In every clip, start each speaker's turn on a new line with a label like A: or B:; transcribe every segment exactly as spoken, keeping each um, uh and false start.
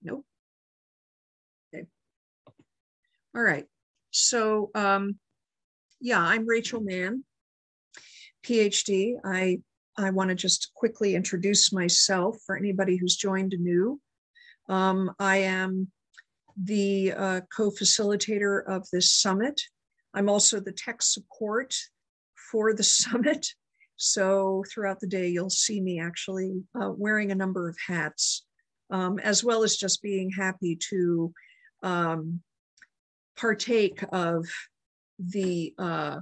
A: Nope. Okay. All right. So, um, yeah, I'm Rachel Mann, PhD. I, I want to just quickly introduce myself for anybody who's joined anew. Um, I am the uh, co-facilitator of this summit. I'm also the tech support for the summit. So throughout the day, you'll see me actually uh, wearing a number of hats, um, as well as just being happy to um, partake of the uh,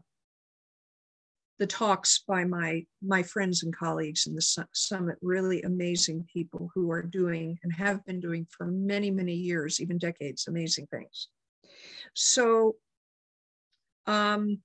A: the talks by my my friends and colleagues in the su summit, really amazing people who are doing and have been doing for many, many years, even decades, amazing things. So, um,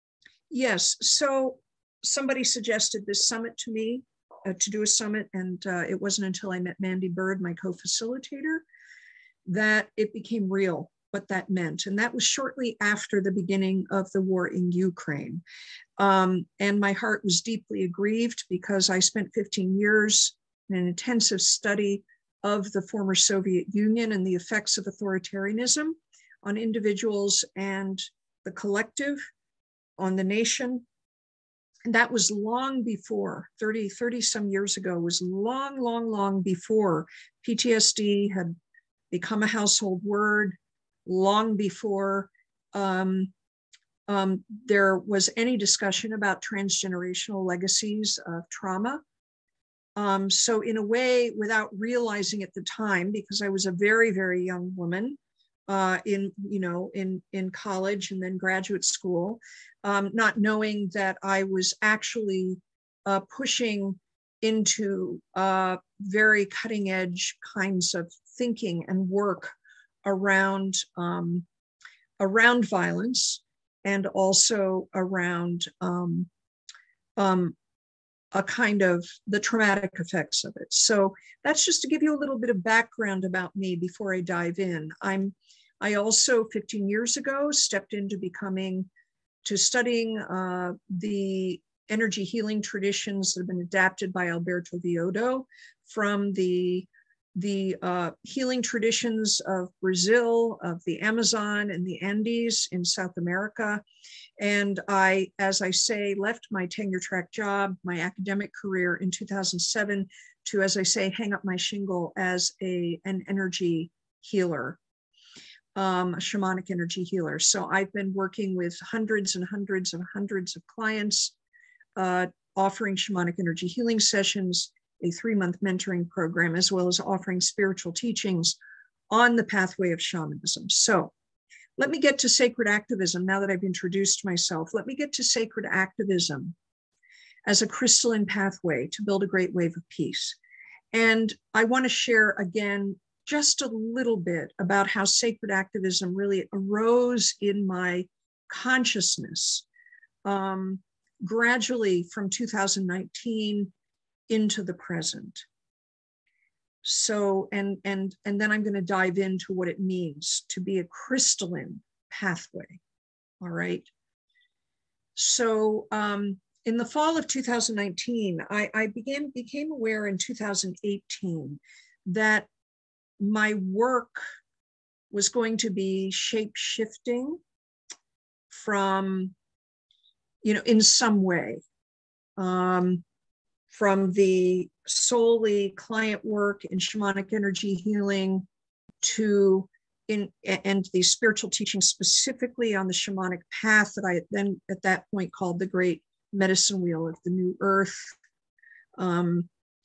A: yes, so somebody suggested this summit to me, uh, to do a summit, and uh, it wasn't until I met Mandy Bird, my co-facilitator, that it became real, what that meant. And that was shortly after the beginning of the war in Ukraine. Um, and my heart was deeply aggrieved because I spent fifteen years in an intensive study of the former Soviet Union and the effects of authoritarianism on individuals and the collective, on the nation. And that was long before, thirty, thirty some years ago, was long, long, long before P T S D had become a household word, long before um, um, there was any discussion about transgenerational legacies of trauma. Um, so in a way, without realizing at the time, because I was a very, very young woman uh, in, you know, in, in college and then graduate school, um, not knowing that I was actually uh, pushing into uh, very cutting edge kinds of thinking and work around, um, around violence and also around um, um, a kind of the traumatic effects of it. So that's just to give you a little bit of background about me before I dive in. I'm, I also fifteen years ago stepped into becoming, to studying uh, the energy healing traditions that have been adapted by Alberto Viodo from the, the uh, healing traditions of Brazil, of the Amazon and the Andes in South America. And I, as I say, left my tenure track job, my academic career in two thousand seven to, as I say, hang up my shingle as a, an energy healer, um, a shamanic energy healer. So I've been working with hundreds and hundreds and hundreds of clients, uh, offering shamanic energy healing sessions, a three-month mentoring program, as well as offering spiritual teachings on the pathway of shamanism. So let me get to sacred activism now that I've introduced myself. Let me get to sacred activism as a crystalline pathway to build a great wave of peace. And I want to share again just a little bit about how sacred activism really arose in my consciousness um, gradually from two thousand nineteen into the present. So, and, and, and then I'm going to dive into what it means to be a crystalline pathway. All right. So, um, in the fall of two thousand nineteen, I, I began, became aware in two thousand eighteen that my work was going to be shape-shifting from, you know, in some way, um, from the solely client work in shamanic energy healing to in and the spiritual teaching specifically on the shamanic path that I then at that point called the great medicine wheel of the new earth. Um,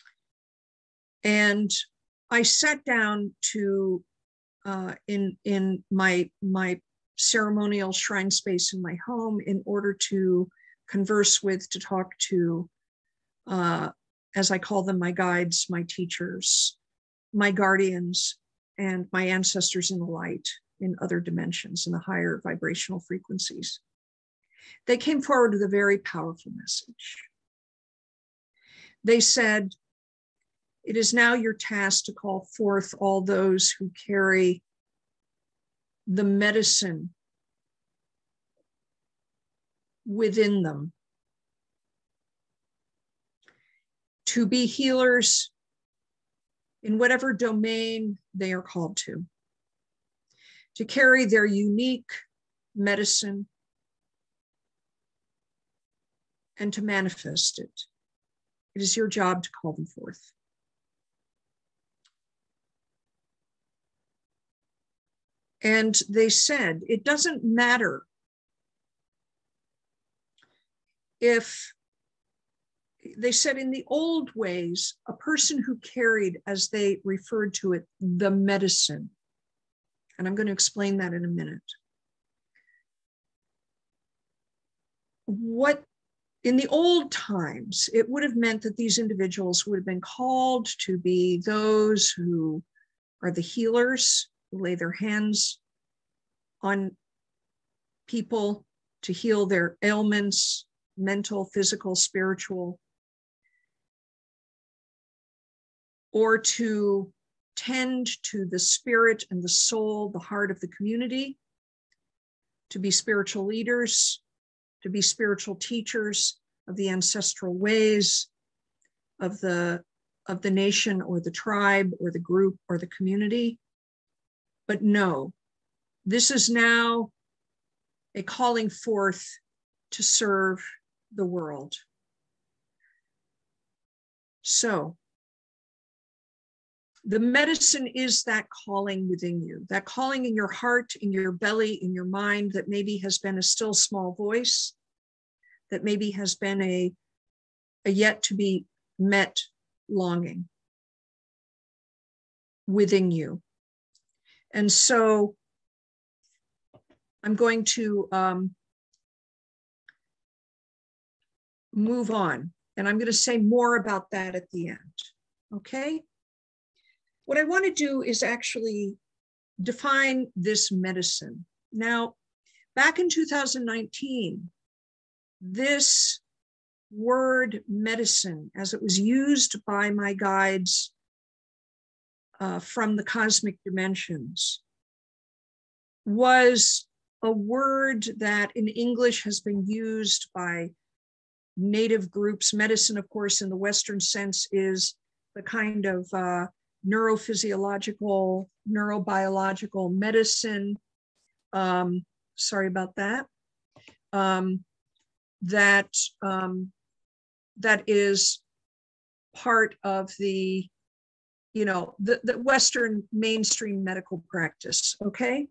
A: and I sat down to uh, in in my my ceremonial shrine space in my home in order to converse with, to talk to, uh, as I call them, my guides, my teachers, my guardians, and my ancestors in the light, in other dimensions, in the higher vibrational frequencies. They came forward with a very powerful message. They said, it is now your task to call forth all those who carry the medicine within them to be healers in whatever domain they are called to, to carry their unique medicine and to manifest it. It is your job to call them forth. And they said, it doesn't matter if, they said in the old ways, a person who carried, as they referred to it, the medicine, and I'm going to explain that in a minute. What, in the old times, it would have meant that these individuals would have been called to be those who are the healers, who lay their hands on people to heal their ailments, mental, physical, spiritual, or to tend to the spirit and the soul, the heart of the community, to be spiritual leaders, to be spiritual teachers of the ancestral ways of the, of the nation or the tribe or the group or the community. But no, this is now a calling forth to serve the world. So the medicine is that calling within you, that calling in your heart, in your belly, in your mind, that maybe has been a still small voice, that maybe has been a, a yet to be met longing within you. And so I'm going to um, move on, and I'm going to say more about that at the end, okay? What I want to do is actually define this medicine. Now, back in two thousand nineteen, this word medicine, as it was used by my guides uh, from the cosmic dimensions, was a word that in English has been used by native groups. Medicine, of course, in the Western sense is the kind of uh, neurophysiological, neurobiological medicine, um, sorry about that, um, that, um, that is part of the, you know, the, the Western mainstream medical practice, okay?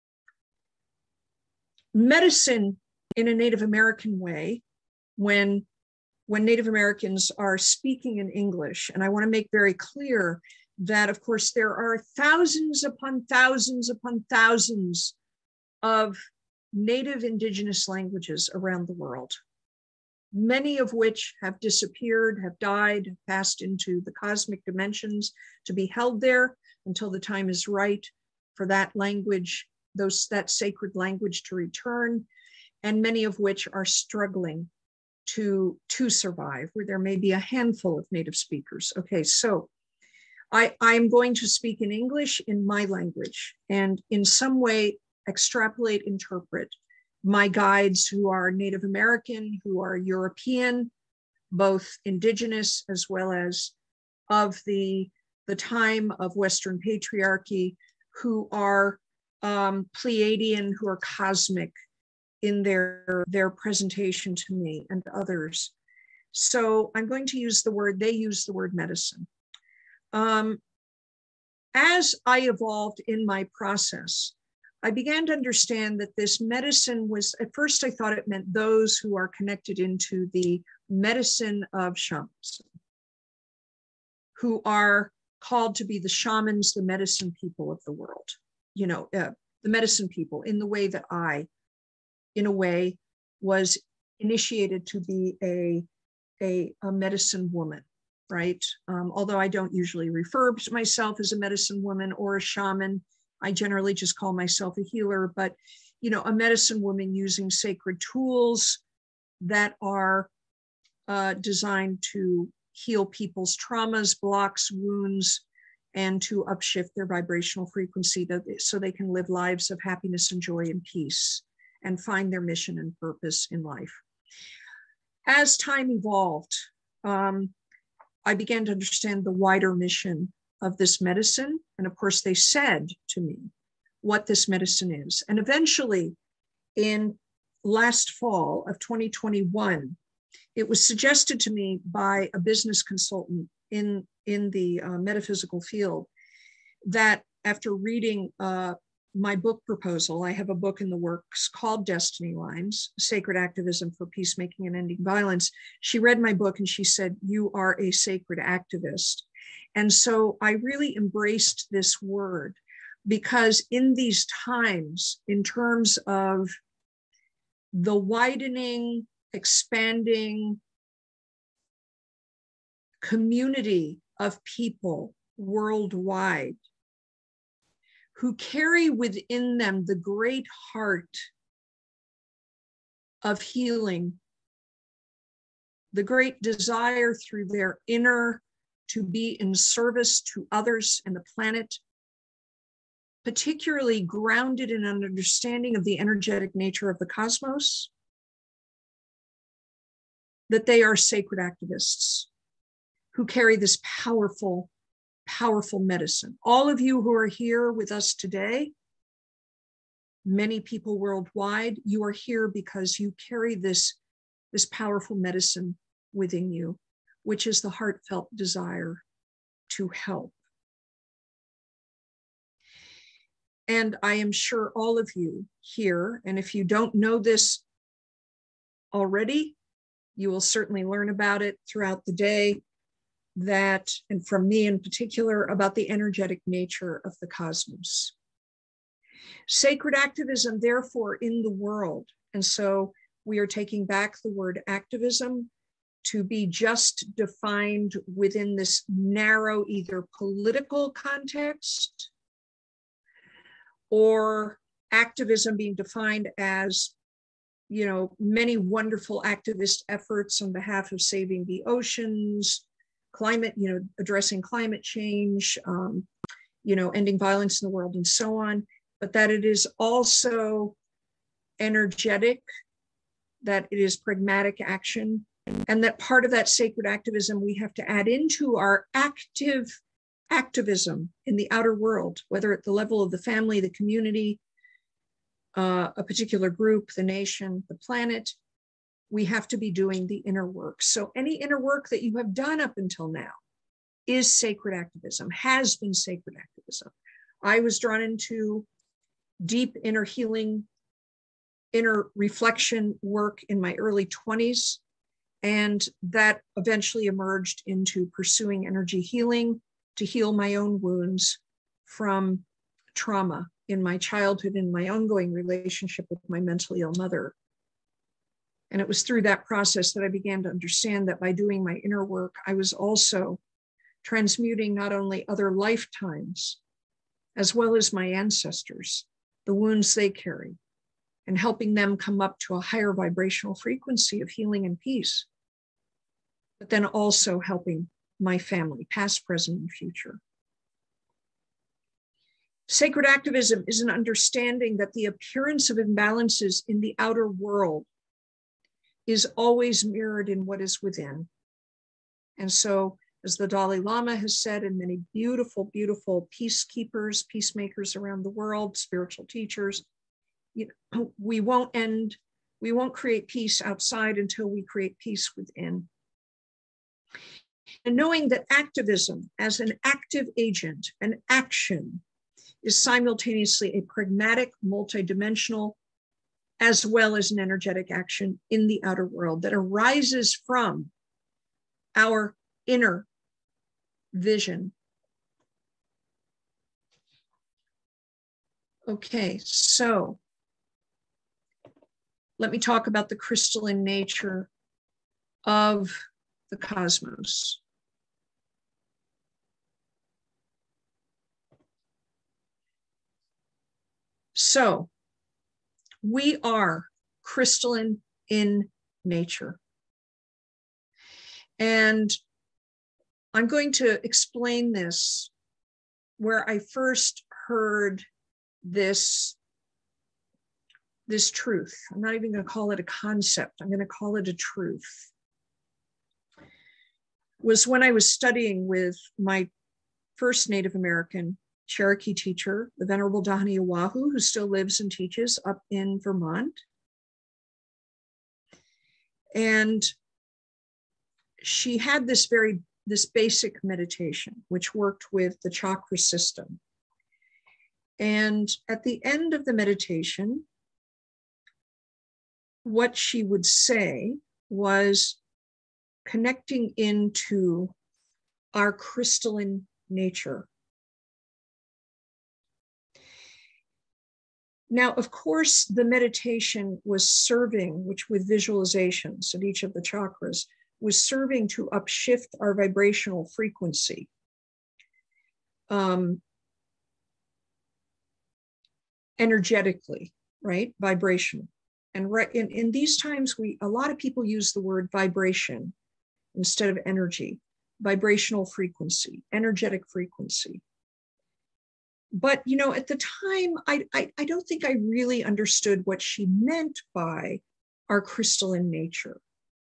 A: Medicine in a Native American way, when, when Native Americans are speaking in English, and I want to make very clear that, of course, there are thousands upon thousands upon thousands of native indigenous languages around the world, many of which have disappeared, have died, have passed into the cosmic dimensions to be held there until the time is right for that language, those, that sacred language to return, and many of which are struggling to, to survive, where there may be a handful of native speakers. Okay, so I, I'm going to speak in English in my language and in some way extrapolate, interpret my guides who are Native American, who are European, both indigenous as well as of the, the time of Western patriarchy, who are um, Pleiadian, who are cosmic in their, their presentation to me and others. So I'm going to use the word, they use the word medicine. Um, as I evolved in my process, I began to understand that this medicine was, at first I thought it meant those who are connected into the medicine of shamanism, who are called to be the shamans, the medicine people of the world, you know, uh, the medicine people in the way that I, in a way, was initiated to be a, a, a medicine woman. Right? Um, although I don't usually refer to myself as a medicine woman or a shaman, I generally just call myself a healer, but, you know, a medicine woman using sacred tools that are uh, designed to heal people's traumas, blocks, wounds, and to upshift their vibrational frequency to, so they can live lives of happiness and joy and peace and find their mission and purpose in life. As time evolved, um, I began to understand the wider mission of this medicine. And of course, they said to me what this medicine is. And eventually, in last fall of twenty twenty-one, it was suggested to me by a business consultant in, in the uh, metaphysical field that after reading uh, my book proposal, I have a book in the works called Destiny Lines, Sacred Activism for Peacemaking and Ending Violence. She read my book and she said, "You are a sacred activist." And so I really embraced this word, because in these times, in terms of the widening, expanding community of people worldwide who carry within them the great heart of healing, the great desire through their inner to be in service to others and the planet, particularly grounded in an understanding of the energetic nature of the cosmos, that they are sacred activists who carry this powerful, powerful medicine. All of you who are here with us today, many people worldwide, you are here because you carry this, this powerful medicine within you, which is the heartfelt desire to help. And I am sure all of you here, and if you don't know this already, you will certainly learn about it throughout the day, that, and from me in particular, about the energetic nature of the cosmos. Sacred activism, therefore, in the world. And so we are taking back the word activism to be just defined within this narrow, either political context or activism being defined as, you know, many wonderful activist efforts on behalf of saving the oceans, climate, you know, addressing climate change, um, you know, ending violence in the world and so on, but that it is also energetic, that it is pragmatic action, and that part of that sacred activism we have to add into our active activism in the outer world, whether at the level of the family, the community, uh, a particular group, the nation, the planet. We have to be doing the inner work. So any inner work that you have done up until now is sacred activism, has been sacred activism. I was drawn into deep inner healing, inner reflection work in my early twenties, and that eventually emerged into pursuing energy healing to heal my own wounds from trauma in my childhood and my ongoing relationship with my mentally ill mother. And it was through that process that I began to understand that by doing my inner work, I was also transmuting not only other lifetimes, as well as my ancestors, the wounds they carry, and helping them come up to a higher vibrational frequency of healing and peace, but then also helping my family, past, present, and future. Sacred activism is an understanding that the appearance of imbalances in the outer world is always mirrored in what is within. And so, as the Dalai Lama has said, and many beautiful, beautiful peacekeepers, peacemakers around the world, spiritual teachers, you know, we won't end, we won't create peace outside until we create peace within. And knowing that activism as an active agent, an action, is simultaneously a pragmatic, multidimensional, as well as an energetic action in the outer world that arises from our inner vision. Okay, so let me talk about the crystalline nature of the cosmos. So we are crystalline in nature. And I'm going to explain this where I first heard this, this truth. I'm not even going to call it a concept. I'm going to call it a truth. Was when I was studying with my first Native American Cherokee teacher, the Venerable Dahani Oahu, who still lives and teaches up in Vermont. And she had this very, this basic meditation, which worked with the chakra system. And at the end of the meditation, what she would say was connecting into our crystalline nature. Now, of course, the meditation was serving, which with visualizations at each of the chakras, was serving to upshift our vibrational frequency. Um, energetically, right? Vibration. And right in, in these times, we a lot of people use the word vibration instead of energy. Vibrational frequency, energetic frequency. But, you know, at the time, I, I, I don't think I really understood what she meant by our crystalline nature.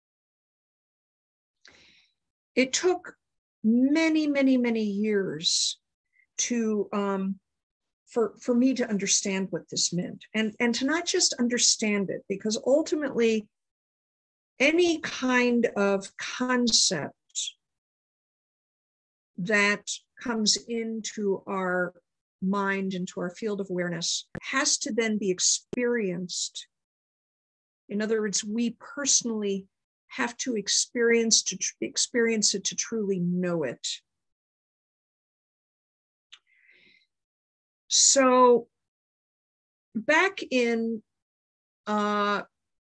A: It took many, many, many years to um, for, for me to understand what this meant, and, and to not just understand it, because ultimately any kind of concept that comes into our mind, into our field of awareness, has to then be experienced. In other words, we personally have to experience to tr- experience it to truly know it. So back in uh,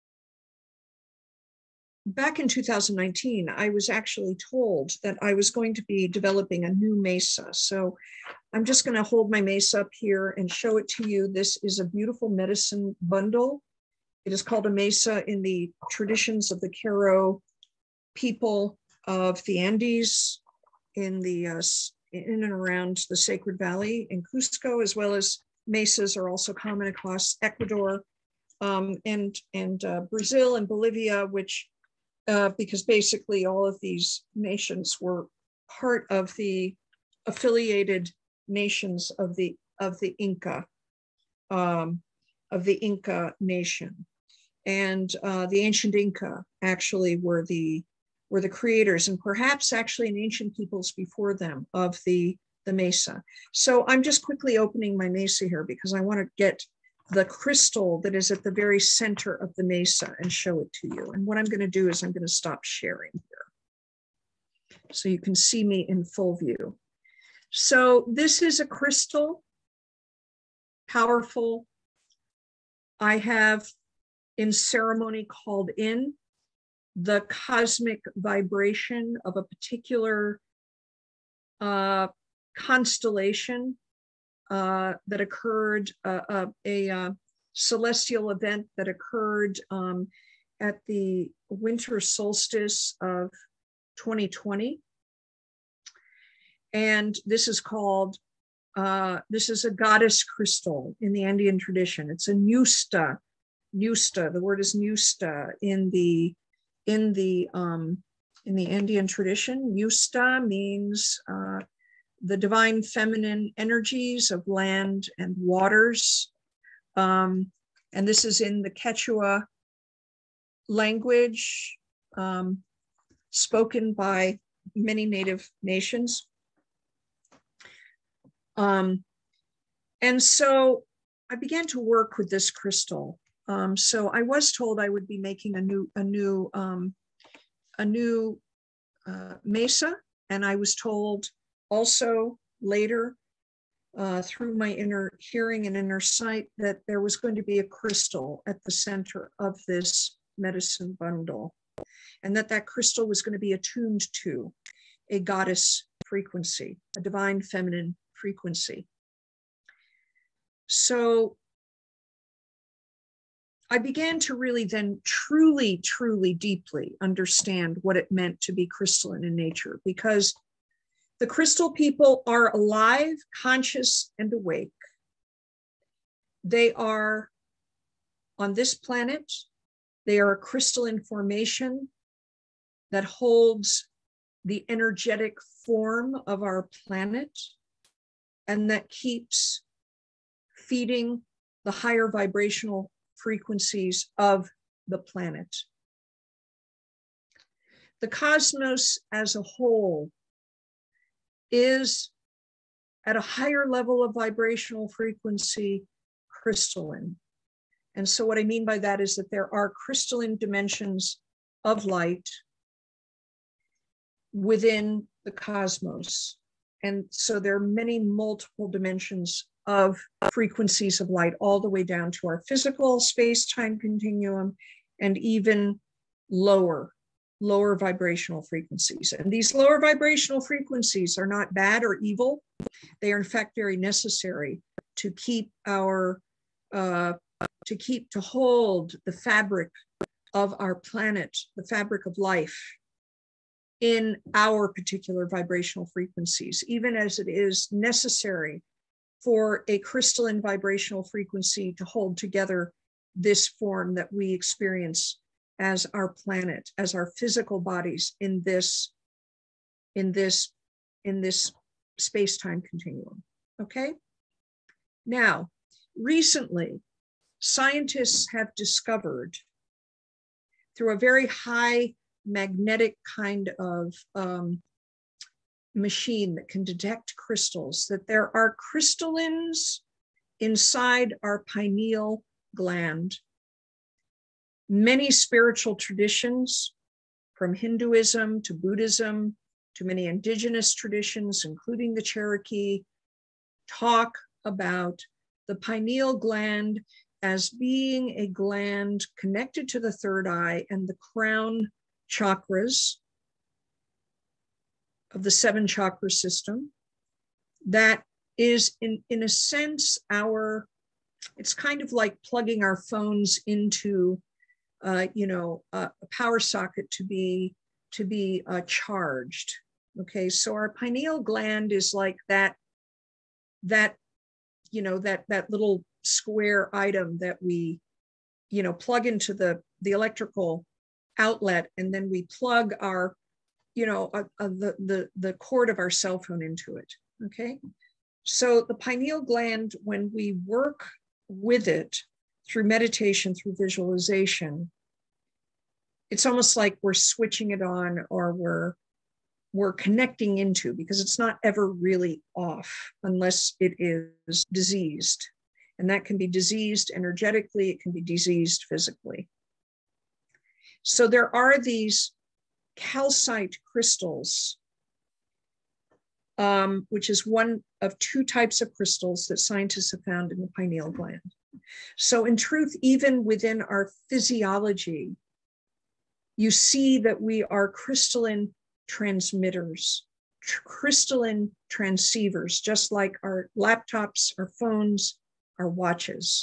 A: back in two thousand nineteen, I was actually told that I was going to be developing a new mesa. So I'm just going to hold my mesa up here and show it to you. This is a beautiful medicine bundle. It is called a mesa in the traditions of the Q'ero people of the Andes, in the uh, in and around the Sacred Valley in Cusco, as well as mesas are also common across Ecuador um, and and uh, Brazil and Bolivia, which uh, because basically all of these nations were part of the affiliated nations of the of the Inca um, of the Inca nation, and uh, the ancient Inca actually were the were the creators, and perhaps actually in ancient peoples before them, of the the mesa. So I'm just quickly opening my mesa here because I want to get the crystal that is at the very center of the mesa and show it to you. And what I'm going to do is I'm going to stop sharing here so you can see me in full view. So this is a crystal, powerful. I have in ceremony called in the cosmic vibration of a particular uh, constellation uh, that occurred, uh, uh, a uh, celestial event that occurred um, at the winter solstice of twenty twenty. And this is called, uh, this is a goddess crystal in the Andean tradition. It's a Nusta, Nusta, the word is Nusta in the, in the, um, in the Andean tradition. Nusta means uh, the divine feminine energies of land and waters. Um, and this is in the Quechua language um, spoken by many native nations. Um, and so I began to work with this crystal. Um, so I was told I would be making a new, a new, um, a new uh, mesa, and I was told also later uh, through my inner hearing and inner sight that there was going to be a crystal at the center of this medicine bundle, and that that crystal was going to be attuned to a goddess frequency, a divine feminine frequency. So I began to really then truly, truly, deeply understand what it meant to be crystalline in nature, because the crystal people are alive, conscious, and awake. They are on this planet. They are a crystalline formation that holds the energetic form of our planet, and that keeps feeding the higher vibrational frequencies of the planet. The cosmos as a whole is at a higher level of vibrational frequency crystalline. And so what I mean by that is that there are crystalline dimensions of light within the cosmos. And so there are many multiple dimensions of frequencies of light, all the way down to our physical space-time continuum, and even lower, lower vibrational frequencies. And these lower vibrational frequencies are not bad or evil. They are in fact very necessary to keep our, uh, to keep, to hold the fabric of our planet, the fabric of life, in our particular vibrational frequencies, even as it is necessary for a crystalline vibrational frequency to hold together this form that we experience as our planet, as our physical bodies in this, in this, in this space-time continuum, okay? Now, recently, scientists have discovered through a very high magnetic kind of um, machine that can detect crystals, that there are crystallines inside our pineal gland. Many spiritual traditions, from Hinduism to Buddhism to many indigenous traditions, including the Cherokee, talk about the pineal gland as being a gland connected to the third eye and the crown chakras of the seven chakra system. That is, in, in a sense, our, it's kind of like plugging our phones into, uh, you know, a, a power socket to be, to be uh, charged. Okay, so our pineal gland is like that, that, you know, that, that little square item that we, you know, plug into the, the electrical outlet, and then we plug our, you know, uh, uh, the, the, the cord of our cell phone into it, okay? So the pineal gland, when we work with it through meditation, through visualization, it's almost like we're switching it on, or we're, we're connecting into, because it's not ever really off unless it is diseased. And that can be diseased energetically, it can be diseased physically. So there are these calcite crystals, um, which is one of two types of crystals that scientists have found in the pineal gland. So in truth, even within our physiology, you see that we are crystalline transmitters, tr- crystalline transceivers, just like our laptops, our phones, our watches.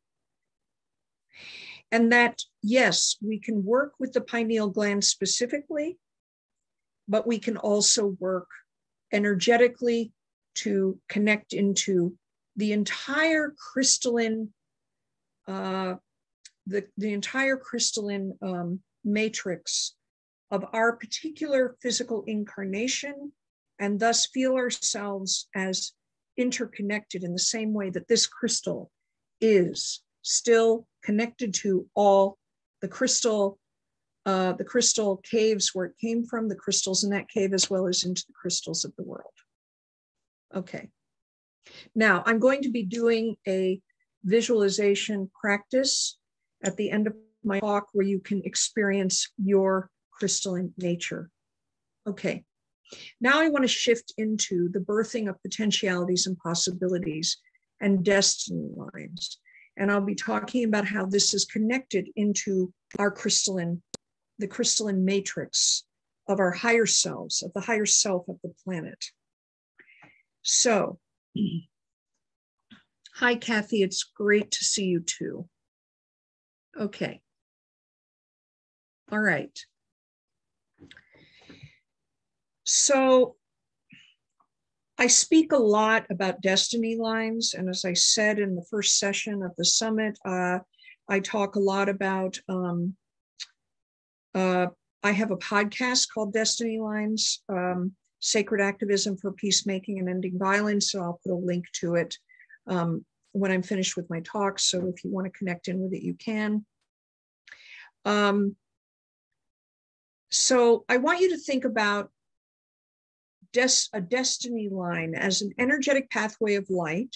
A: And that, yes, we can work with the pineal gland specifically, but we can also work energetically to connect into the entire crystalline, uh, the, the entire crystalline um, matrix of our particular physical incarnation, and thus feel ourselves as interconnected in the same way that this crystal is still connected to all the crystal, uh, the crystal caves where it came from, the crystals in that cave, as well as into the crystals of the world. Okay. Now I'm going to be doing a visualization practice at the end of my talk where you can experience your crystalline nature. Okay. Now I want to shift into the birthing of potentialities and possibilities and destiny lines. And I'll be talking about how this is connected into our crystalline, the crystalline matrix of our higher selves, of the higher self of the planet. So, hi, Kathy, it's great to see you too. Okay. All right. So I speak a lot about destiny lines. And as I said in the first session of the summit, uh, I talk a lot about um, uh, I have a podcast called Destiny Lines, um, Sacred Activism for Peacemaking and Ending Violence. So I'll put a link to it um, when I'm finished with my talk. So if you want to connect in with it, you can. Um, so I want you to think about des- a destiny line as an energetic pathway of light,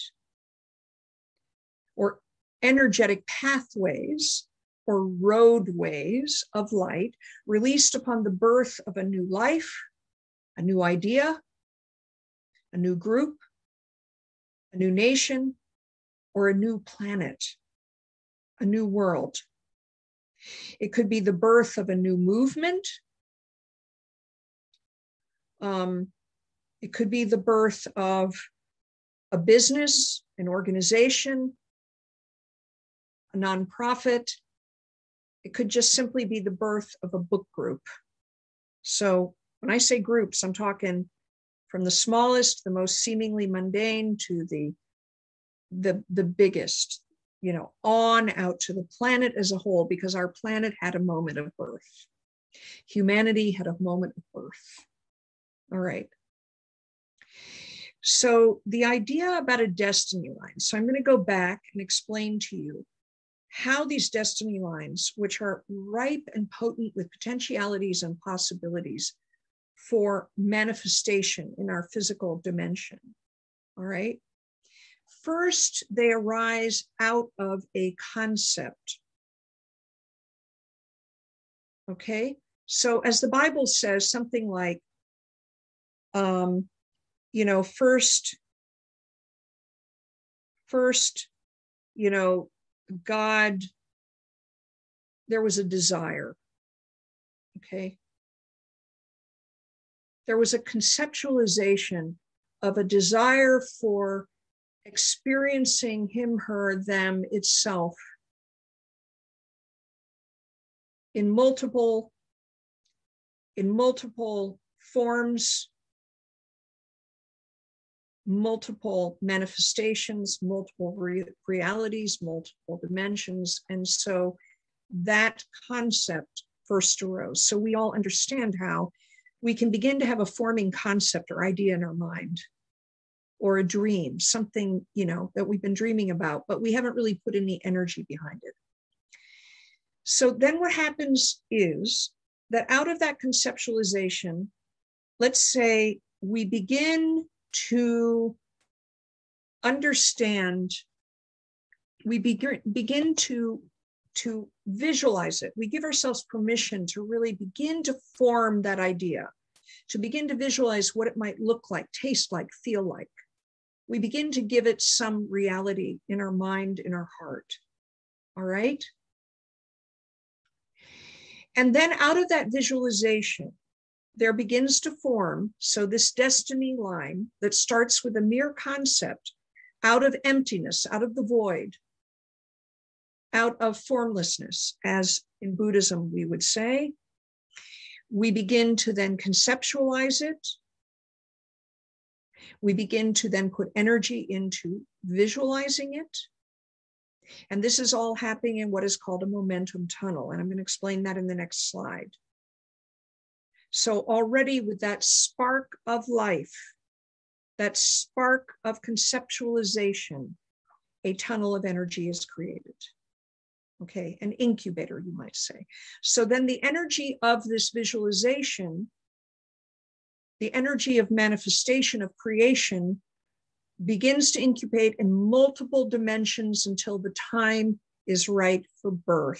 A: or energetic pathways or roadways of light released upon the birth of a new life, a new idea, a new group, a new nation, or a new planet, a new world. It could be the birth of a new movement. Um, it could be the birth of a business, an organization, a nonprofit. It could just simply be the birth of a book group. So when I say groups, I'm talking from the smallest, the most seemingly mundane, to the, the, the biggest, you know, on out to the planet as a whole, because our planet had a moment of birth. Humanity had a moment of birth. All right. So the idea about a destiny line. So I'm going to go back and explain to you how these destiny lines, which are ripe and potent with potentialities and possibilities for manifestation in our physical dimension. All right. First, they arise out of a concept. Okay. So as the Bible says, something like, um, you know, first, first, you know, God, there was a desire. Okay. There was a conceptualization of a desire for experiencing him, her, them, itself in multiple, in multiple forms, multiple manifestations, multiple re- realities, multiple dimensions. And so that concept first arose. So we all understand how we can begin to have a forming concept or idea in our mind, or a dream, something, you know, that we've been dreaming about, but we haven't really put any energy behind it. So then what happens is that out of that conceptualization, let's say we begin to understand, we begin, begin to, to visualize it. We give ourselves permission to really begin to form that idea, to begin to visualize what it might look like, taste like, feel like. We begin to give it some reality in our mind, in our heart. All right? And then out of that visualization, there begins to form, so this destiny line that starts with a mere concept, out of emptiness, out of the void, out of formlessness, as in Buddhism we would say, we begin to then conceptualize it. We begin to then put energy into visualizing it. And this is all happening in what is called a momentum tunnel. And I'm going to explain that in the next slide. So already with that spark of life, that spark of conceptualization, a tunnel of energy is created. Okay, an incubator, you might say. So then the energy of this visualization, the energy of manifestation, of creation, begins to incubate in multiple dimensions until the time is right for birth.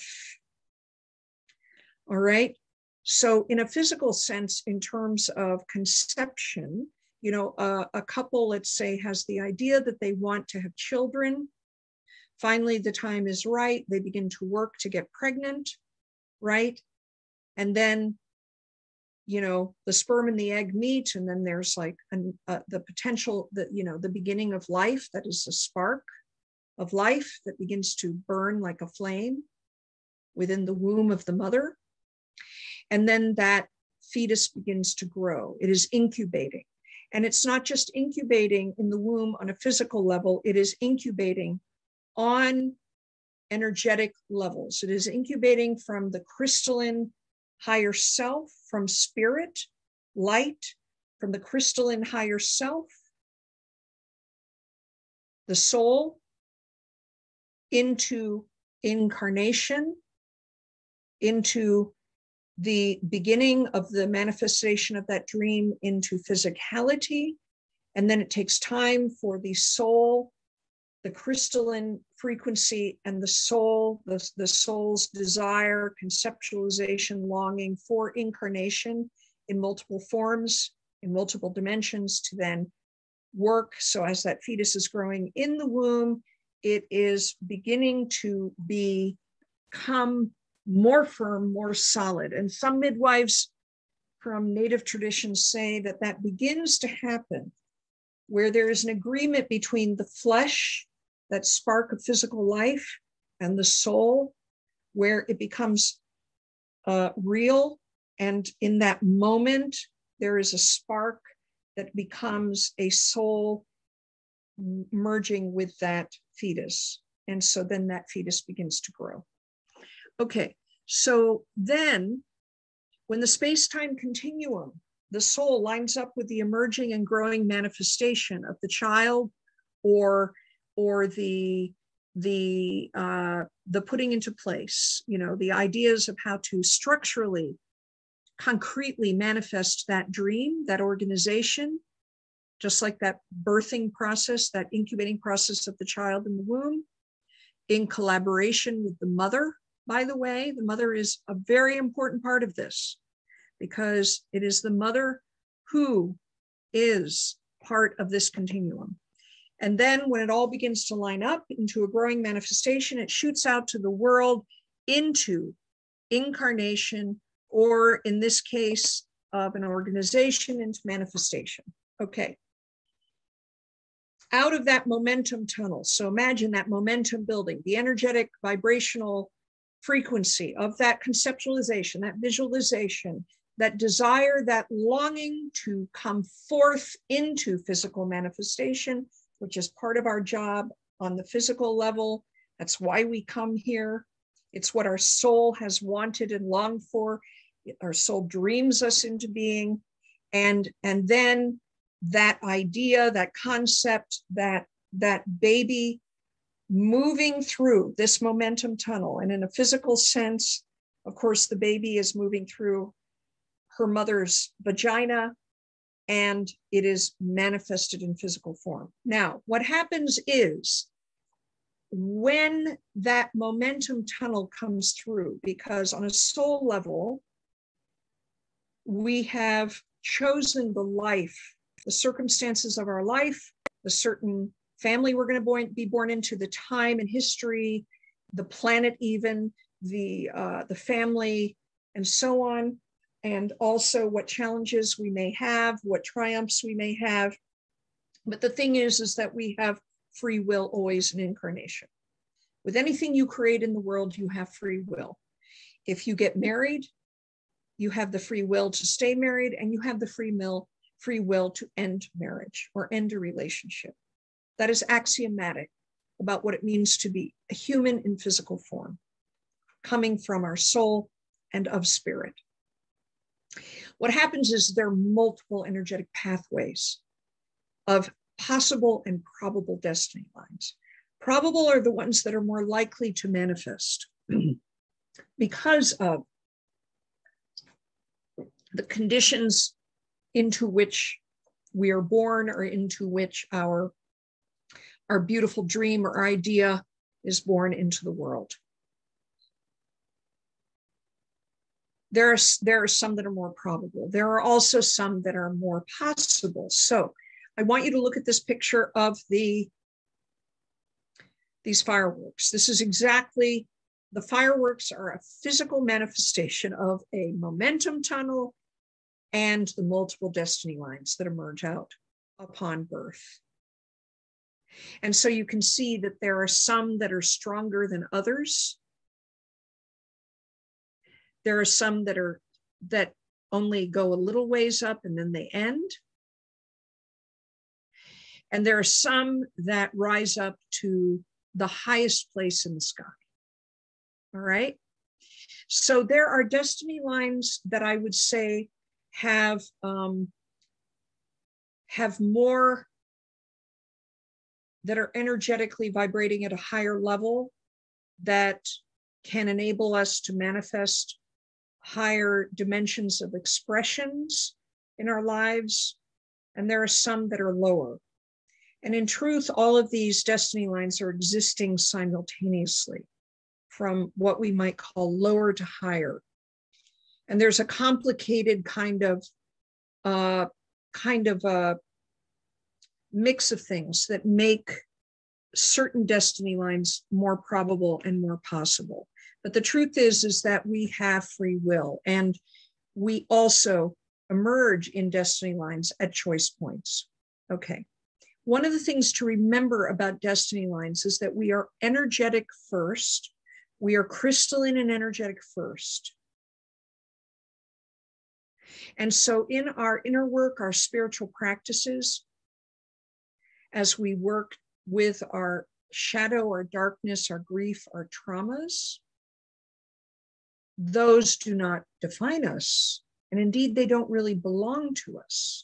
A: All right. So in a physical sense, in terms of conception, you know, uh, a couple, let's say, has the idea that they want to have children. Finally, the time is right. They begin to work to get pregnant, right? And then, you know, the sperm and the egg meet, and then there's like an, uh, the potential, that, you know, the beginning of life, that is a spark of life that begins to burn like a flame within the womb of the mother. And then that fetus begins to grow. It is incubating. And it's not just incubating in the womb on a physical level, it is incubating on energetic levels. It is incubating from the crystalline higher self, from spirit, light, from the crystalline higher self, the soul, into incarnation, into the beginning of the manifestation of that dream into physicality. And then it takes time for the soul, the crystalline frequency, and the soul, the, the soul's desire, conceptualization, longing for incarnation in multiple forms, in multiple dimensions, to then work. So as that fetus is growing in the womb, it is beginning to become more firm, more solid. And some midwives from native traditions say that that begins to happen where there is an agreement between the flesh, that spark of physical life, and the soul, where it becomes uh, real. And in that moment, there is a spark that becomes a soul merging with that fetus. And so then that fetus begins to grow. Okay, so then when the space-time continuum, the soul lines up with the emerging and growing manifestation of the child, or or the the uh, the putting into place, you know, the ideas of how to structurally, concretely manifest that dream, that organization, just like that birthing process, that incubating process of the child in the womb, in collaboration with the mother. By the way, the mother is a very important part of this, because it is the mother who is part of this continuum. And then when it all begins to line up into a growing manifestation, it shoots out to the world into incarnation, or in this case of an organization, into manifestation. Okay. Out of that momentum tunnel, so imagine that momentum building, the energetic vibrational frequency of that conceptualization, that visualization, that desire, that longing to come forth into physical manifestation, which is part of our job on the physical level. That's why we come here. It's what our soul has wanted and longed for. Our soul dreams us into being. And, and then that idea, that concept, that, that baby moving through this momentum tunnel. And in a physical sense, of course, the baby is moving through her mother's vagina, and it is manifested in physical form. Now, what happens is when that momentum tunnel comes through, because on a soul level, we have chosen the life, the circumstances of our life, the certain family we're going to be born into, the time and history, the planet, even the uh, the family, and so on, and also what challenges we may have, what triumphs we may have. But the thing is, is that we have free will always in incarnation. With anything you create in the world, you have free will. If you get married, you have the free will to stay married, and you have the free will, free will to end marriage or end a relationship. That is axiomatic about what it means to be a human in physical form, coming from our soul and of spirit. What happens is there are multiple energetic pathways of possible and probable destiny lines. Probable are the ones that are more likely to manifest because of the conditions into which we are born, or into which our our beautiful dream or idea is born into the world. There are, there are some that are more probable. There are also some that are more possible. So I want you to look at this picture of the, these fireworks. This is exactly, the fireworks are a physical manifestation of a momentum tunnel and the multiple destiny lines that emerge out upon birth. And so you can see that there are some that are stronger than others. There are some that are that only go a little ways up and then they end. And there are some that rise up to the highest place in the sky. All right. So there are destiny lines that I would say have, um, have more, that are energetically vibrating at a higher level, that can enable us to manifest higher dimensions of expressions in our lives. And there are some that are lower. And in truth, all of these destiny lines are existing simultaneously from what we might call lower to higher. And there's a complicated kind of, uh, kind of a mix of things that make certain destiny lines more probable and more possible. But the truth is, is that we have free will, and we also emerge in destiny lines at choice points. Okay. One of the things to remember about destiny lines is that we are energetic first. We are crystalline and energetic first. And so in our inner work, our spiritual practices, as we work with our shadow, our darkness, our grief, our traumas, those do not define us. And indeed, they don't really belong to us.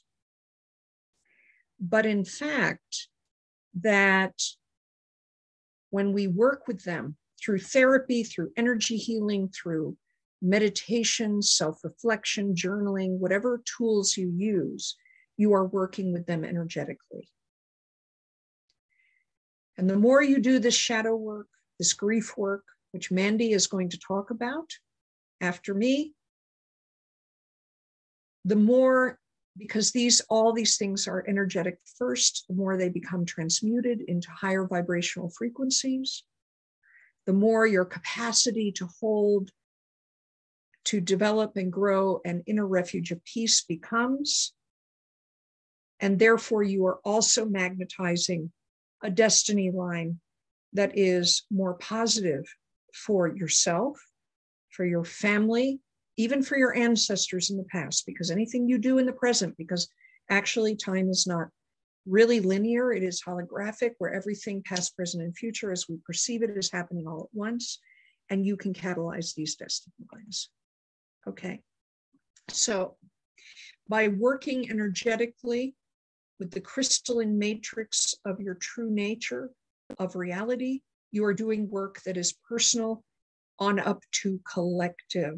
A: But in fact, that when we work with them through therapy, through energy healing, through meditation, self-reflection, journaling, whatever tools you use, you are working with them energetically. And the more you do this shadow work, this grief work, which Mandy is going to talk about after me, the more, because these, all these things are energetic first, the more they become transmuted into higher vibrational frequencies, the more your capacity to hold, to develop and grow an inner refuge of peace becomes. And therefore you are also magnetizing a destiny line that is more positive for yourself, for your family, even for your ancestors in the past, because anything you do in the present, because actually time is not really linear, it is holographic, where everything past, present, and future as we perceive it is happening all at once, and you can catalyze these destiny lines. Okay, so by working energetically with the crystalline matrix of your true nature of reality, you are doing work that is personal on up to collective.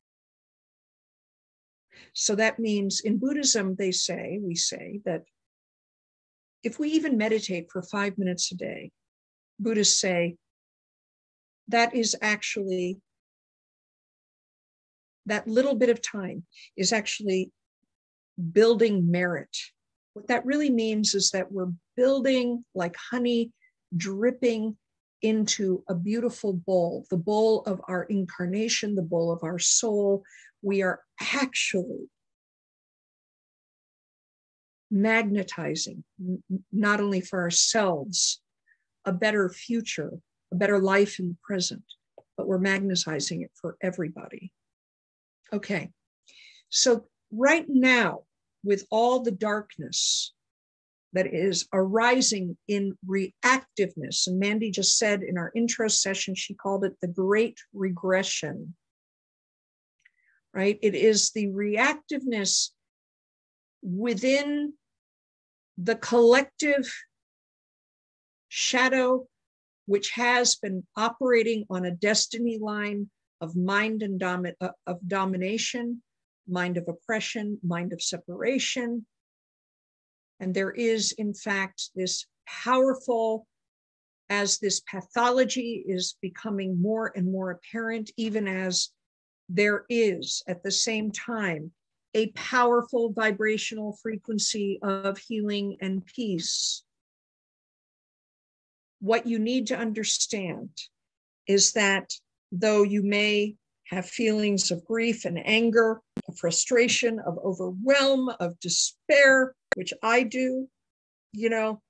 A: So that means in Buddhism, they say, we say that if we even meditate for five minutes a day, Buddhists say that is actually, that little bit of time is actually building merit. What that really means is that we're building like honey dripping into a beautiful bowl, the bowl of our incarnation, the bowl of our soul. We are actually magnetizing, not only for ourselves, a better future, a better life in the present, but we're magnetizing it for everybody. Okay, so right now, with all the darkness that is arising in reactiveness, and Mandy just said in our intro session, she called it the great regression, right? It is the reactiveness within the collective shadow, which has been operating on a destiny line of mind and domi- of domination, mind of oppression, mind of separation. And there is, in fact, this powerful, as this pathology is becoming more and more apparent, even as there is at the same time a powerful vibrational frequency of healing and peace. What you need to understand is that though you may have feelings of grief and anger, of frustration, of overwhelm, of despair, which I do, you know,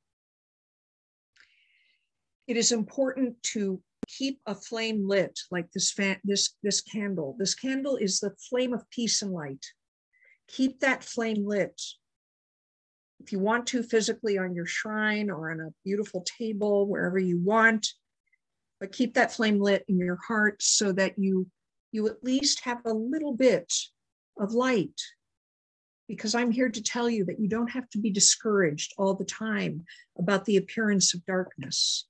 A: it is important to keep a flame lit, like this, fan, this, this candle. This candle is the flame of peace and light. Keep that flame lit. If you want to, physically on your shrine or on a beautiful table, wherever you want, but keep that flame lit in your heart so that you you at least have a little bit of light, because I'm here to tell you that you don't have to be discouraged all the time about the appearance of darkness.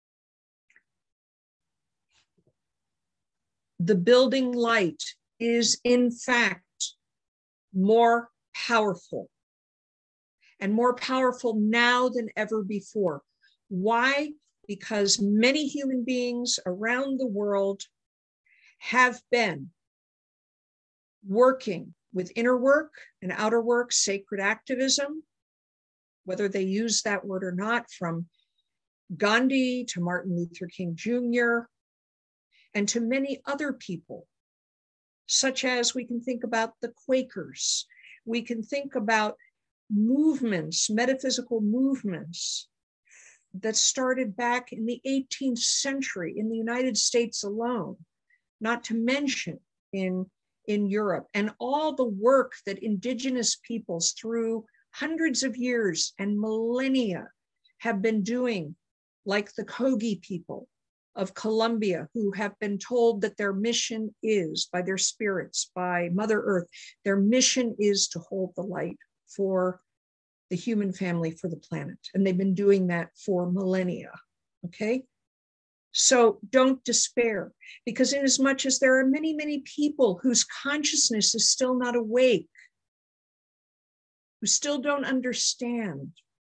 A: The building light is, in fact, more powerful, and more powerful now than ever before. Why? Because many human beings around the world have been working with inner work and outer work, sacred activism, whether they use that word or not, from Gandhi to Martin Luther King Junior, and to many other people, such as we can think about the Quakers. We can think about movements, metaphysical movements that started back in the eighteenth century in the United States alone, not to mention in, in Europe, and all the work that indigenous peoples through hundreds of years and millennia have been doing, like the Kogi people of Colombia, who have been told that their mission is, by their spirits, by Mother Earth, their mission is to hold the light for the human family, for the planet. And they've been doing that for millennia, okay? So don't despair, because in as much as there are many, many people whose consciousness is still not awake, who still don't understand,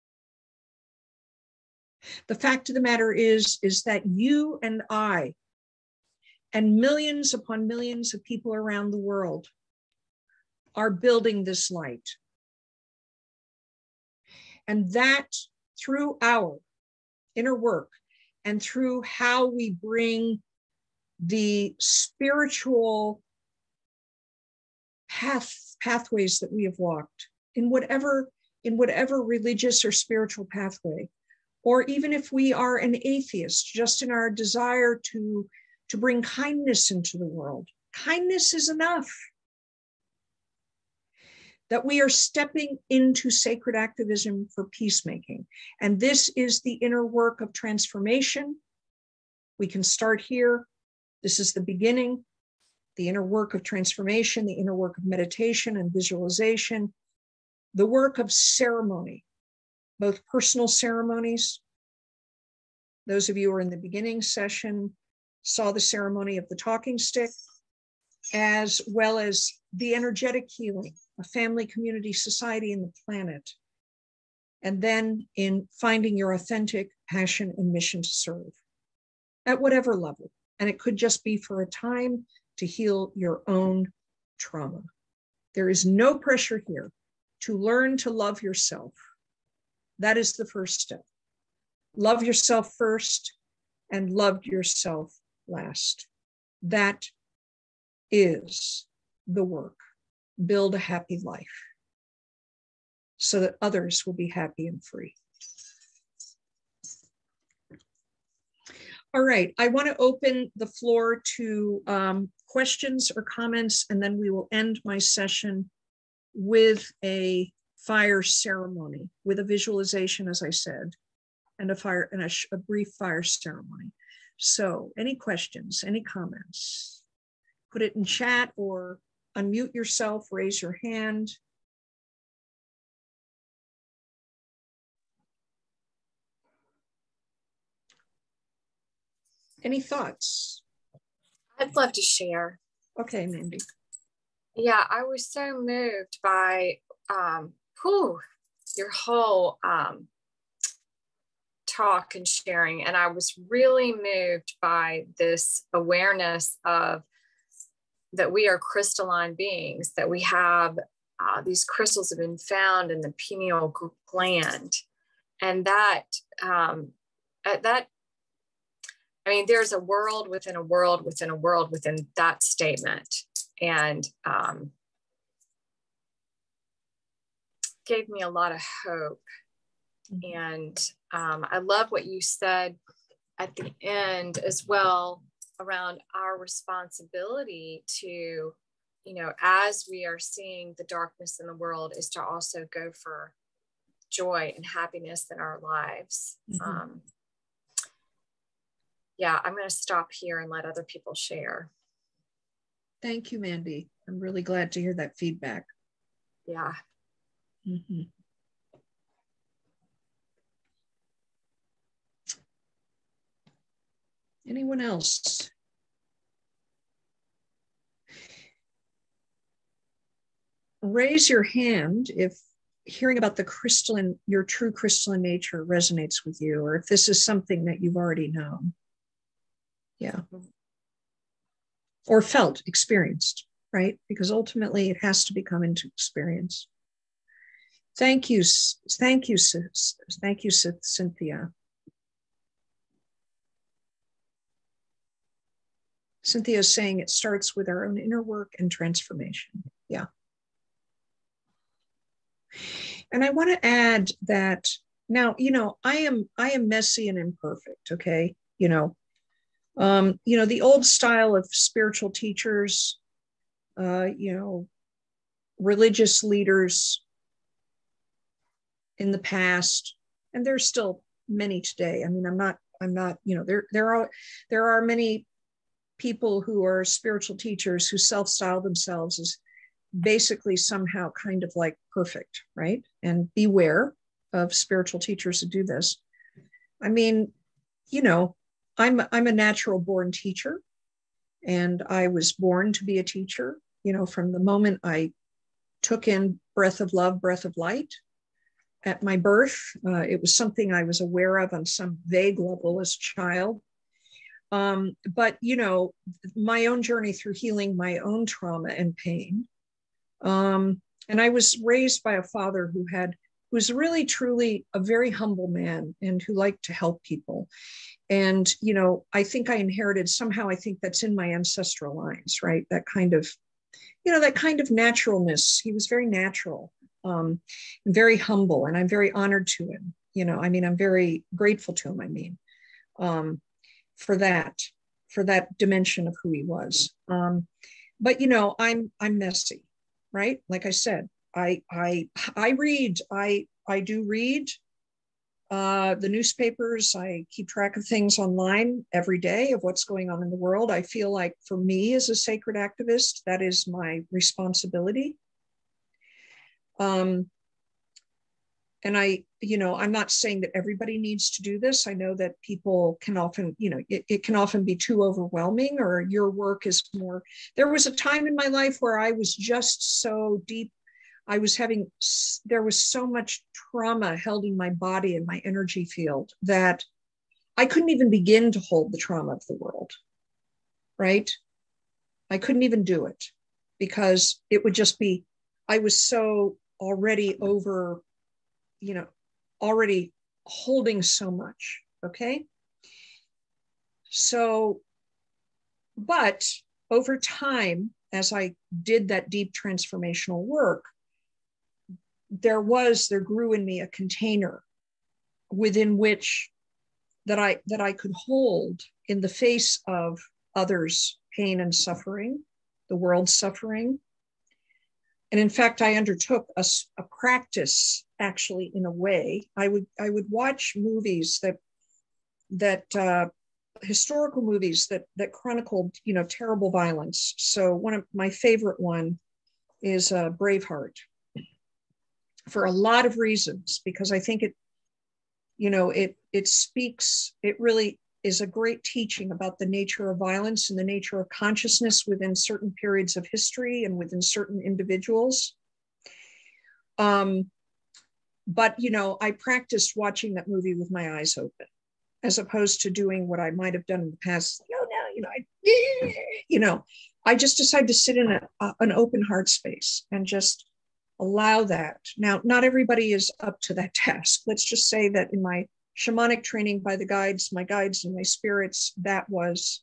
A: the fact of the matter is, is that you and I, and millions upon millions of people around the world, are building this light. And that through our inner work and through how we bring the spiritual path, pathways that we have walked in whatever, in whatever religious or spiritual pathway, or even if we are an atheist, just in our desire to, to bring kindness into the world. Kindness is enough. That we are stepping into sacred activism for peacemaking. And this is the inner work of transformation. We can start here. This is the beginning, the inner work of transformation, the inner work of meditation and visualization, the work of ceremony, both personal ceremonies. Those of you who are in the beginning session saw the ceremony of the talking stick, as well as the energetic healing, a family, community, society, and the planet. And then in finding your authentic passion and mission to serve at whatever level. And it could just be for a time to heal your own trauma. There is no pressure here to learn to love yourself. That is the first step. Love yourself first and love yourself last. That is the work. Build a happy life so that others will be happy and free. All right, I want to open the floor to um, questions or comments, and then we will end my session with a fire ceremony, with a visualization, as I said, and a fire and a, a brief fire ceremony. So any questions, any comments? Put it in chat or unmute yourself, raise your hand. Any thoughts?
B: I'd love to share.
A: Okay, Mandy.
B: Yeah, I was so moved by um, whew, your whole um, talk and sharing. And I was really moved by this awareness of that we are crystalline beings, that we have uh, these crystals have been found in the pineal gland. And that, um, that, I mean, there's a world within a world within a world within that statement. And um, gave me a lot of hope. Mm-hmm. And um, I love what you said at the end as well around our responsibility to, you know, as we are seeing the darkness in the world, is to also go for joy and happiness in our lives. Mm-hmm. Um, yeah, I'm going to stop here and let other people share.
A: Thank you, Mandy. I'm really glad to hear that feedback.
B: Yeah.
A: Mm-hmm. Anyone else? Raise your hand if hearing about the crystalline, your true crystalline nature resonates with you, or if this is something that you've already known. Yeah. Or felt, experienced, right? Because ultimately it has to become into experience. Thank you. Thank you, thank you, Cynthia. Cynthia is saying it starts with our own inner work and transformation. Yeah. And I want to add that now, you know, I am I am messy and imperfect, okay? You know, um, you know, the old style of spiritual teachers, uh, you know, religious leaders in the past, and there's still many today. I mean, I'm not, I'm not, you know, there there are there are many people who are spiritual teachers who self-style themselves as basically somehow kind of like perfect, right? And beware of spiritual teachers who do this. I mean, you know, I'm I'm a natural born teacher, and I was born to be a teacher. You know, from the moment I took in breath of love, breath of light at my birth, uh, it was something I was aware of on some vague level as a child. Um, but you know, my own journey through healing my own trauma and pain. Um, and I was raised by a father who had, who was really truly a very humble man and who liked to help people. And, you know, I think I inherited somehow, I think that's in my ancestral lines, right? That kind of, you know, that kind of naturalness. He was very natural, um, very humble, and I'm very honored to him. You know, I mean, I'm very grateful to him, I mean, um, for that, for that dimension of who he was. Um, but, you know, I'm, I'm messy. Right? Like I said, I I I read, I I do read uh, the newspapers. I keep track of things online every day of what's going on in the world. I feel like for me as a sacred activist, that is my responsibility. Um, and I, you know, I'm not saying that everybody needs to do this. I know that people can often, you know, it, it can often be too overwhelming, or your work is more. There was a time in my life where I was just so deep. I was having, there was so much trauma held in my body and my energy field that I couldn't even begin to hold the trauma of the world, right? I couldn't even do it because it would just be, I was so already over, you know, already holding so much, okay? So, but over time, as I did that deep transformational work, there was, there grew in me a container within which that I, that I could hold in the face of others' pain and suffering, the world's suffering. And in fact, I undertook a, a practice, actually, in a way. I would I would watch movies that that uh, historical movies that that chronicled, you know, terrible violence. So one of my favorite one is uh, Braveheart, for a lot of reasons, because I think it, you know, it it speaks. It really is a great teaching about the nature of violence and the nature of consciousness within certain periods of history and within certain individuals. Um, but, you know, I practiced watching that movie with my eyes open, as opposed to doing what I might have done in the past. No, no, you know, I, you know, I just decided to sit in a, a, an open heart space and just allow that. Now, not everybody is up to that task. Let's just say that in my shamanic training by the guides, my guides and my spirits, that was,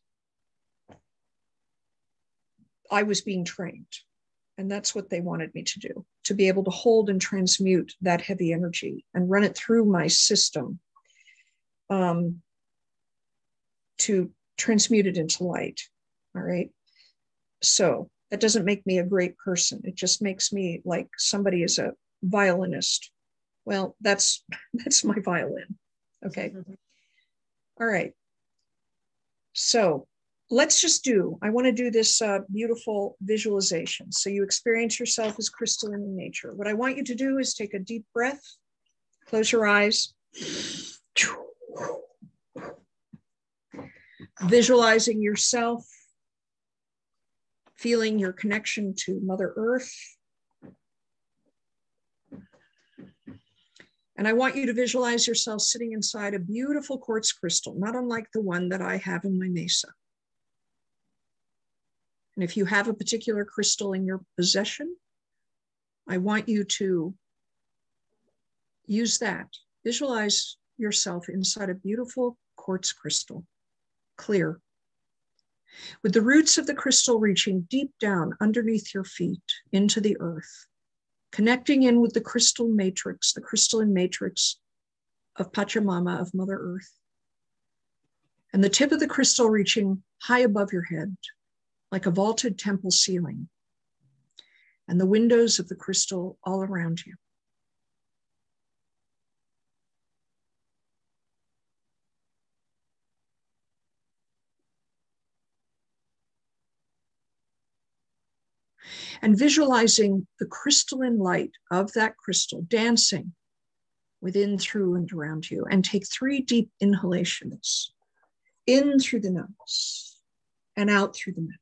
A: I was being trained. And that's what they wanted me to do, to be able to hold and transmute that heavy energy and run it through my system, um, to transmute it into light. All right. So that doesn't make me a great person. It just makes me like somebody is a violinist. Well, that's that's my violin. Okay. Mm-hmm. All right. So let's just do, I want to do this uh, beautiful visualization. So you experience yourself as crystalline in nature. What I want you to do is take a deep breath, close your eyes, visualizing yourself, feeling your connection to Mother Earth. And I want you to visualize yourself sitting inside a beautiful quartz crystal, not unlike the one that I have in my mesa. And if you have a particular crystal in your possession, I want you to use that. Visualize yourself inside a beautiful quartz crystal, clear, with the roots of the crystal reaching deep down underneath your feet into the earth, connecting in with the crystal matrix, the crystalline matrix of Pachamama, of Mother Earth, and the tip of the crystal reaching high above your head, like a vaulted temple ceiling, and the windows of the crystal all around you. And visualizing the crystalline light of that crystal dancing within, through, and around you. And take three deep inhalations, in through the nose and out through the mouth.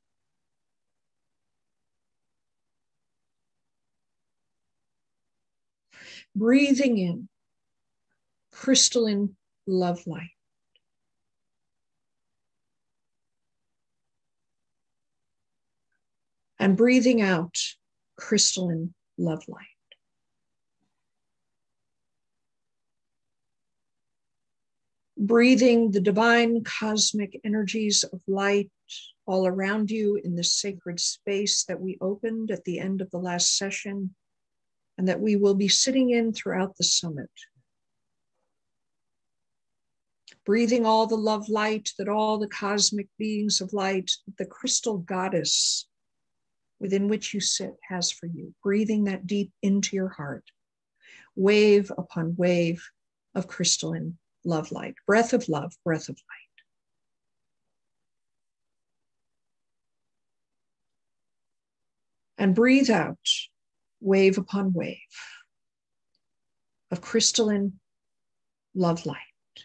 A: Breathing in crystalline love light. And breathing out crystalline love light. Breathing the divine cosmic energies of light all around you in this sacred space that we opened at the end of the last session, and that we will be sitting in throughout the summit. Breathing all the love light that all the cosmic beings of light, the crystal goddess within which you sit has for you. Breathing that deep into your heart, wave upon wave of crystalline love light, breath of love, breath of light. And breathe out, wave upon wave of crystalline love light.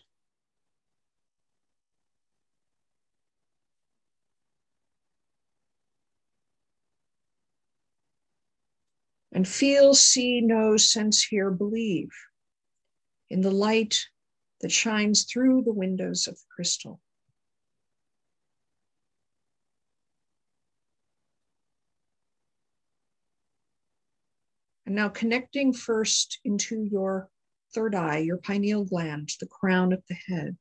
A: And feel, see, know, sense, hear, believe in the light that shines through the windows of the crystal. And now connecting first into your third eye, your pineal gland, the crown of the head.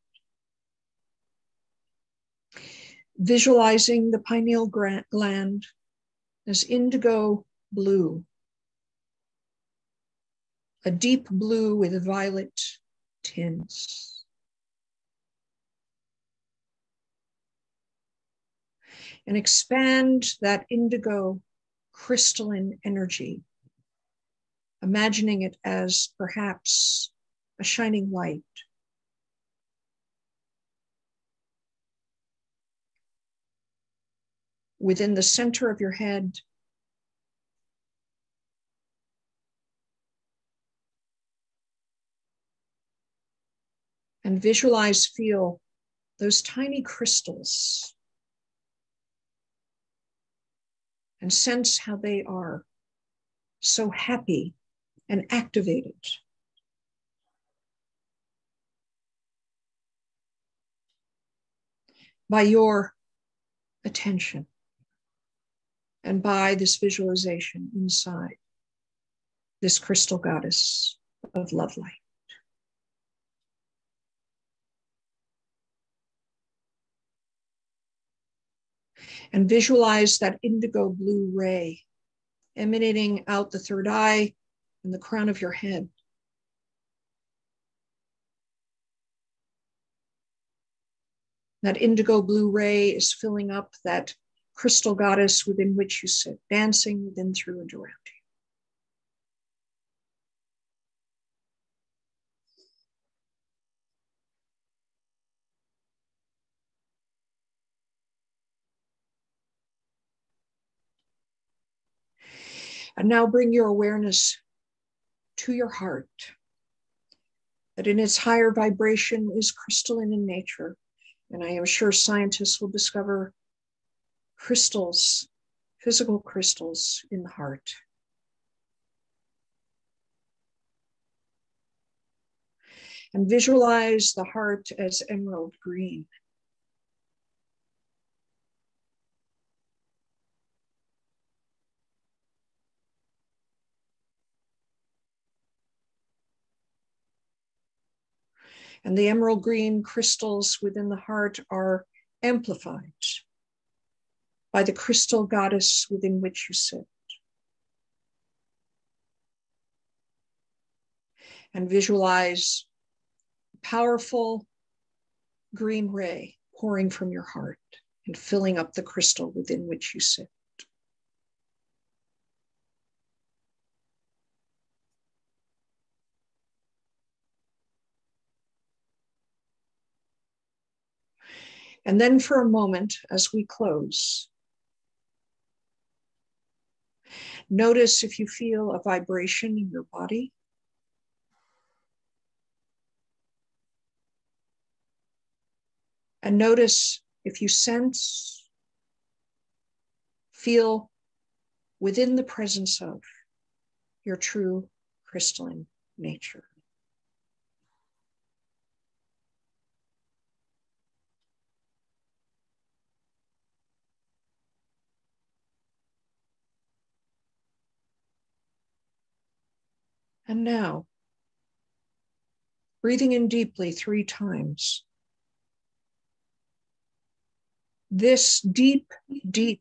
A: Visualizing the pineal gland as indigo blue, a deep blue with violet tints. And expand that indigo crystalline energy, imagining it as perhaps a shining light. Within the center of your head, and visualize, feel those tiny crystals and sense how they are so happy and activated. By your attention and by this visualization inside this crystal goddess of love light. And visualize that indigo blue ray emanating out the third eye and the crown of your head. That indigo blue ray is filling up that crystal goddess within which you sit, dancing within, through, and around you. And now bring your awareness to your heart, that in its higher vibration is crystalline in nature. And I am sure scientists will discover crystals, physical crystals in the heart. And visualize the heart as emerald green. And the emerald green crystals within the heart are amplified by the crystal goddess within which you sit. And visualize powerful green ray pouring from your heart and filling up the crystal within which you sit. And then for a moment, as we close, notice if you feel a vibration in your body. And notice if you sense, feel within the presence of your true crystalline nature. And now, breathing in deeply three times. This deep, deep,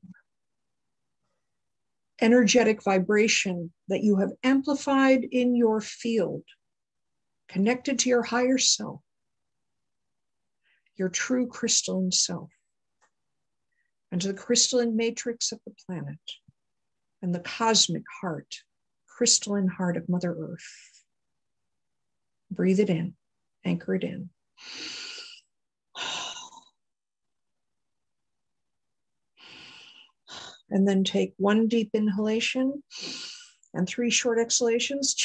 A: energetic vibration that you have amplified in your field, connected to your higher self, your true crystalline self, and to the crystalline matrix of the planet, and the cosmic heart, crystalline heart of Mother Earth. Breathe it in, anchor it in. And then take one deep inhalation and three short exhalations.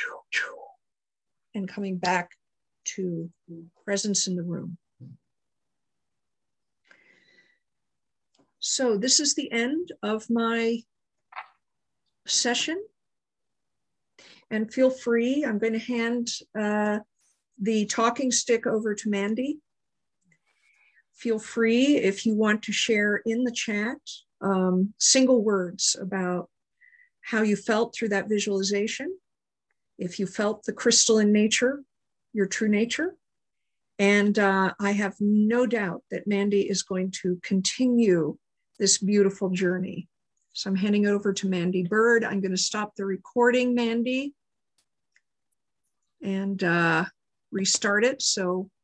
A: And coming back to presence in the room. So this is the end of my session. And feel free, I'm going to hand uh, the talking stick over to Mandy. Feel free if you want to share in the chat um, single words about how you felt through that visualization. If you felt the crystalline nature, your true nature. And uh, I have no doubt that Mandy is going to continue this beautiful journey. So I'm handing it over to Mandy Bird. I'm going to stop the recording, Mandy, and uh, restart it. So